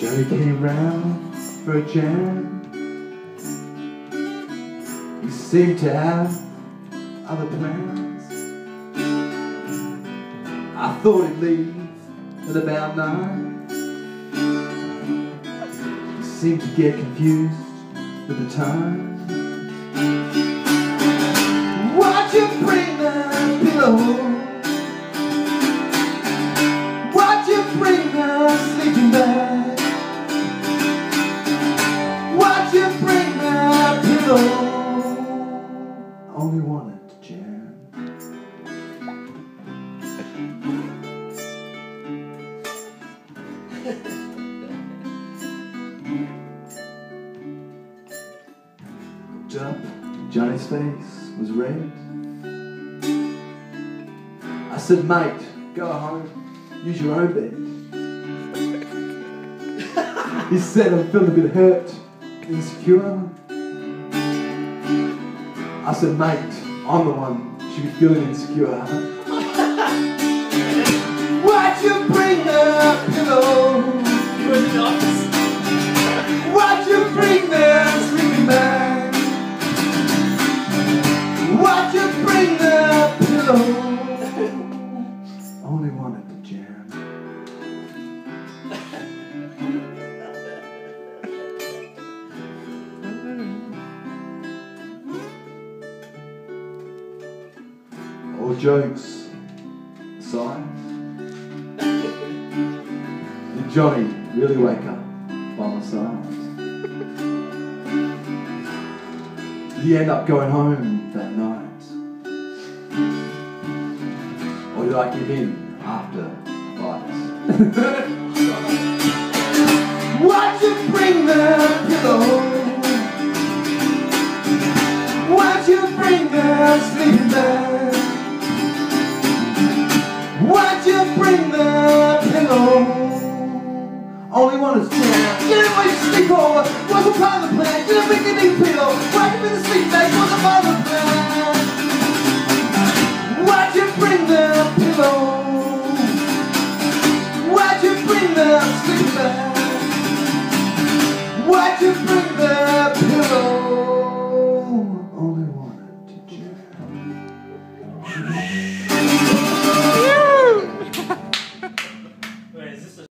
only came round for a jam. He seemed to have other plans. I thought he'd leave at about 9. He seemed to get confused with the time. Why'd you bring that pillow? Why'd you bring that sleeping bag? Why'd you bring that pillow? Only wanted to jam. Looked up, Johnny's face was red. I said, mate, go home, use your own bed. He said, I'm feeling a bit hurt, insecure. I said, mate, I'm the one should be feeling insecure. Why'd you bring that pillow? You were in the office. Why'd you bring that sleeping bag? Why'd you bring that pillow? Only wanted to jam. All jokes aside, did Johnny really wake up by my side? Did he end up going home that night? Or did I give in after the fight? Why'd you bring that pillow? Why'd you bring that sleeping bag? Why'd you bring that pillow? Only wanted to jam. Didn't want you to sleep over. Wasn't part of the plan. Didn't make any pillow. Why'd you bring the sleeping bag? Wasn't part of the plan.